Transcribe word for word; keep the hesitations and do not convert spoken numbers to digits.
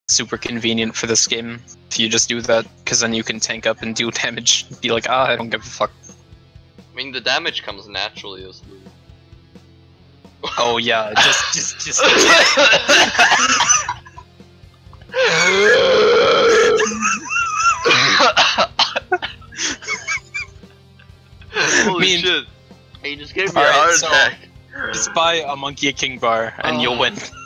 super convenient for this game if you just do that, because then you can tank up and do damage. Be like, ah, I don't give a fuck. I mean, the damage comes naturally as Lou. Oh yeah, just, just, just. Holy mean, shit! He just gave me a Alright, heart so- attack. Just buy a Monkey King bar and Oh. you'll win.